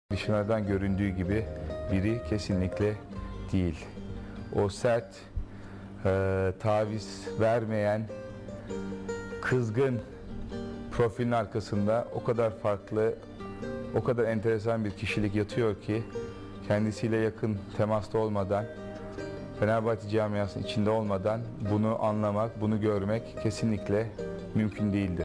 Dışarıdan göründüğü gibi biri kesinlikle değil. O sert, taviz vermeyen, kızgın profilin arkasında o kadar farklı, o kadar enteresan bir kişilik yatıyor ki kendisiyle yakın temasta olmadan, Fenerbahçe camiasının içinde olmadan bunu anlamak, bunu görmek kesinlikle mümkün değildir.